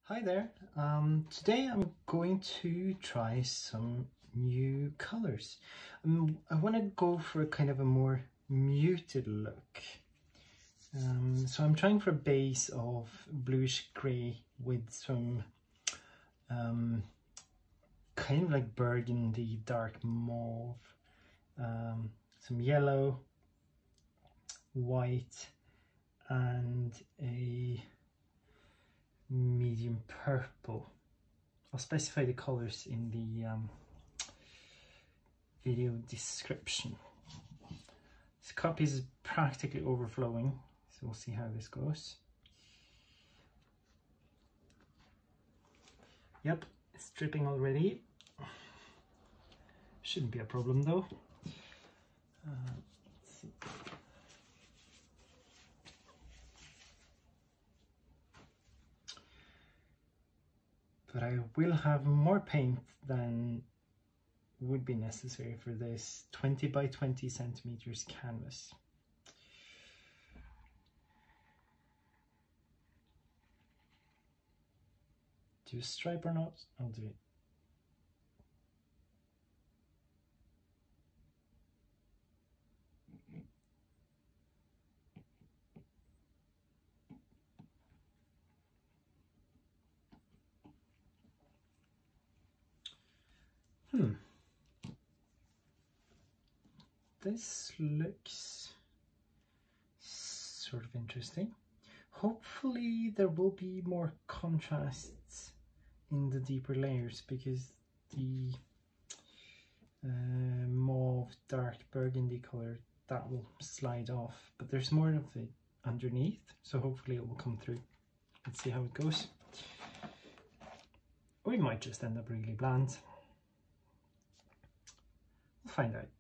Hi there. Today I'm going to try some new colors. I want to go for a kind of a more muted look. So I'm trying for a base of bluish grey with some kind of like burgundy, dark mauve, some yellow, white, and a medium purple. I'll specify the colors in the video description. This cup is practically overflowing, so we'll see how this goes. Yep, it's dripping already. Shouldn't be a problem though. Let's see. But I will have more paint than would be necessary for this 20 by 20 centimeters canvas. Do a stripe or not? I'll do it. This looks sort of interesting. Hopefully there will be more contrasts in the deeper layers because the mauve dark burgundy color, that will slide off, but there's more of it underneath, so hopefully it will come through. Let's see how it goes. Or it might just end up really bland. We'll find out.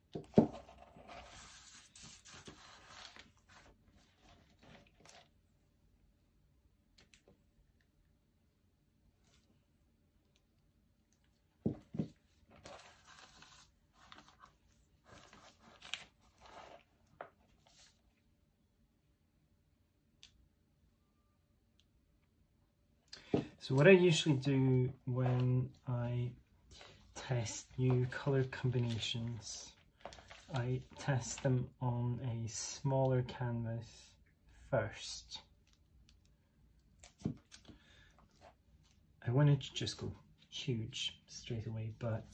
So what I usually do when I test new color combinations, I test them on a smaller canvas first. I wanted to just go huge straight away, but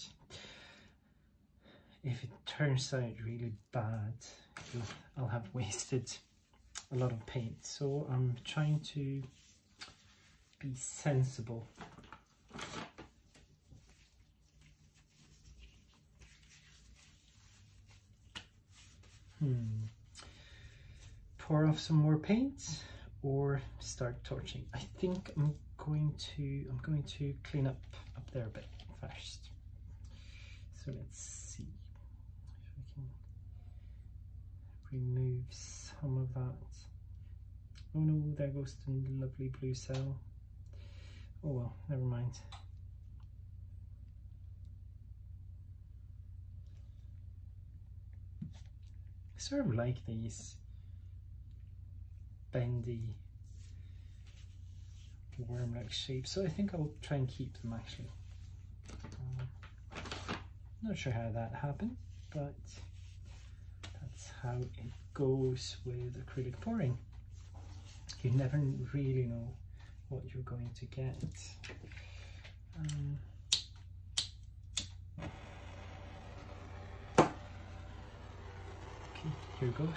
if it turns out really bad, I'll have wasted a lot of paint. So I'm trying to be sensible. Pour off some more paint or start torching. I think I'm going to clean up there a bit first. So let's see if I can remove some of that. Oh no, there goes the lovely blue cell. Oh well, never mind. I sort of like these bendy worm-like shapes, so I think I'll try and keep them actually. Not sure how that happened, but that's how it goes with acrylic pouring. You never really know what you're going to get. Okay, here goes.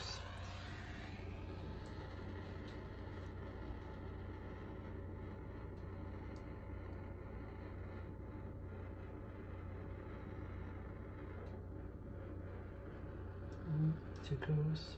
Too close.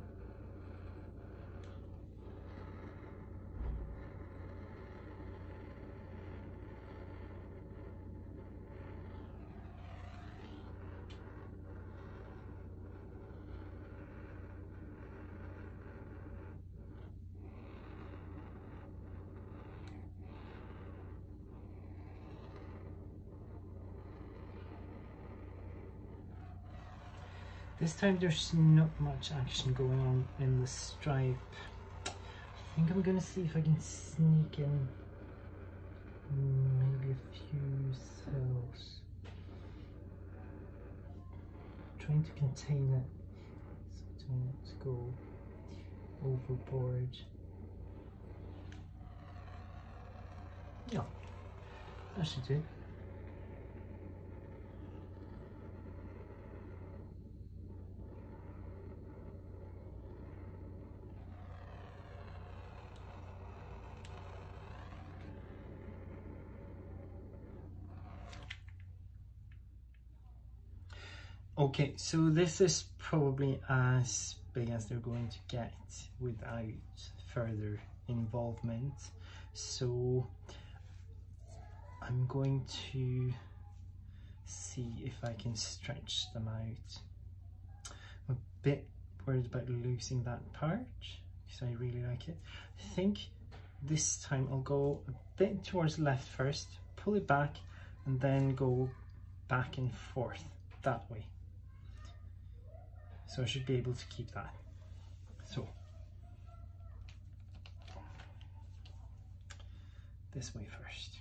This time there's not much action going on in the stripe. I think I'm gonna see if I can sneak in maybe a few cells. Trying to contain it so don't go overboard. Yeah, that should do. Okay, so this is probably as big as they're going to get without further involvement. So I'm going to see if I can stretch them out. I'm a bit worried about losing that part because I really like it. I think this time I'll go a bit towards left first, pull it back, and then go back and forth that way. So I should be able to keep that. So this way first.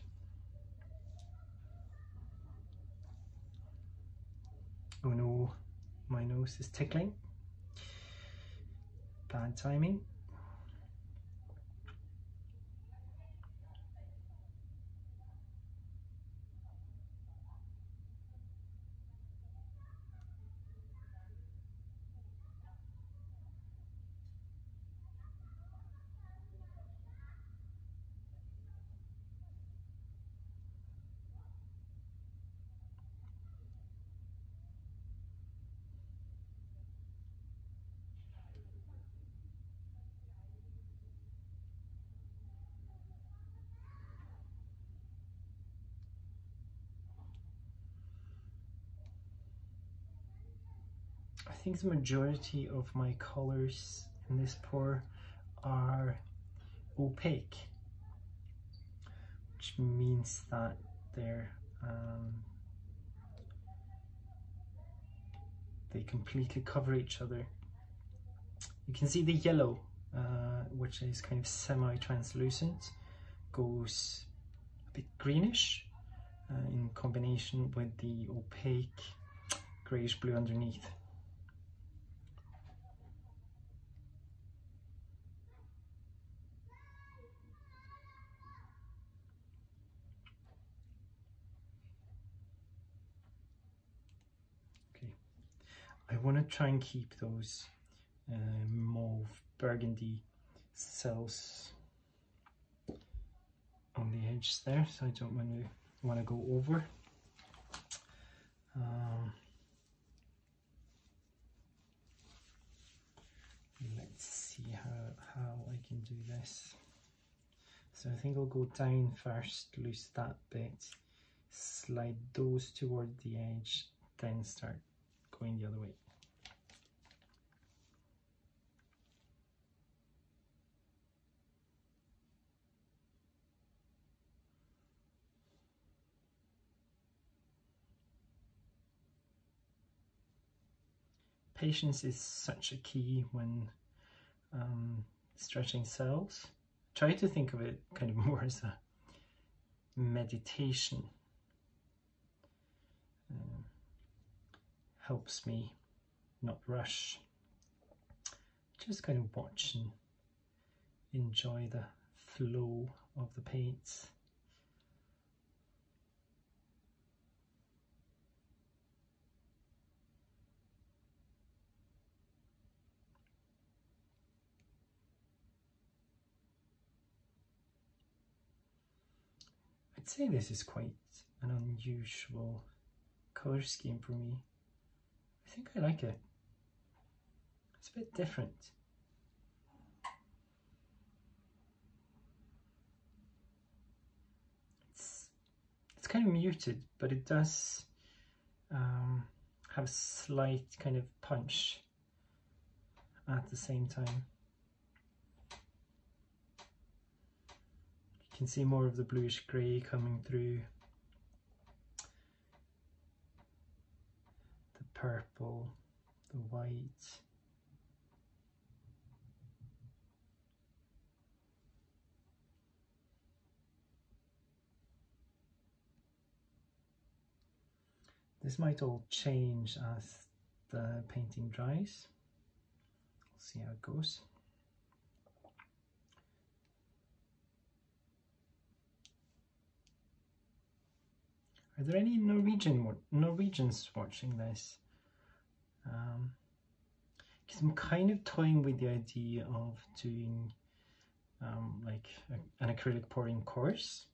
Oh no, my nose is tickling. Bad timing. I think the majority of my colors in this pour are opaque, which means that they completely cover each other. You can see the yellow, which is kind of semi-translucent, goes a bit greenish in combination with the opaque greyish blue underneath. I want to try and keep those mauve burgundy cells on the edge there, so I don't want to go over. Let's see how I can do this. So I think I'll go down first, loose that bit, slide those toward the edge, then start going the other way. Patience is such a key when stretching cells. Try to think of it kind of more as a meditation. Helps me not rush. Just kind of watch and enjoy the flow of the paints. I'd say this is quite an unusual colour scheme for me. I think I like it. It's a bit different. It's kind of muted, but it does have a slight kind of punch at the same time. You can see more of the bluish grey coming through. The purple, the white. This might all change as the painting dries. We'll see how it goes. Are there any Norwegians watching this? Because I'm kind of toying with the idea of doing like an acrylic pouring course.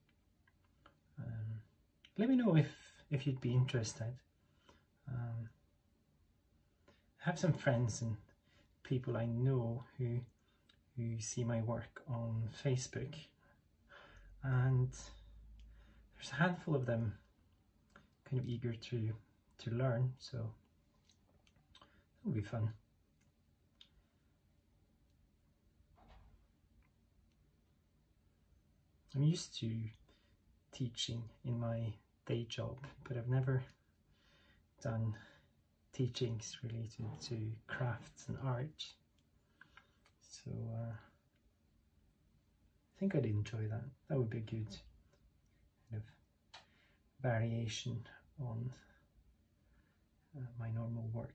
Let me know if you'd be interested. I have some friends and people I know who see my work on Facebook, and there's a handful of them kind of eager to learn, so it'll be fun. I'm used to teaching in my day job, but I've never done teachings related to crafts and art, so I think I'd enjoy that. That would be a good kind of variation on my normal work.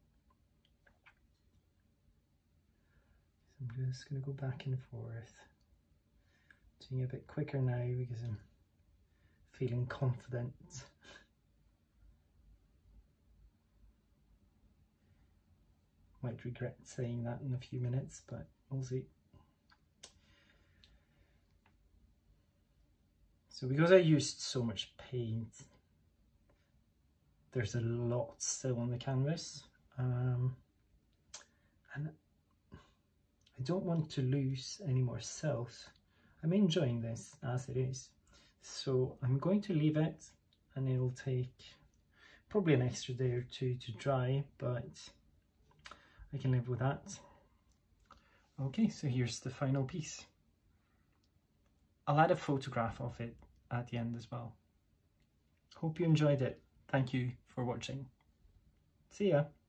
So I'm just going to go back and forth, doing a bit quicker now because I'm feeling confident. Might regret saying that in a few minutes, but we'll see. So because I used so much paint, there's a lot still on the canvas, and I don't want to lose any more cells. I'm enjoying this as it is, so I'm going to leave it, and it'll take probably an extra day or two to dry, but I can live with that. Okay, so here's the final piece. I'll add a photograph of it at the end as well. Hope you enjoyed it. Thank you for watching. See ya.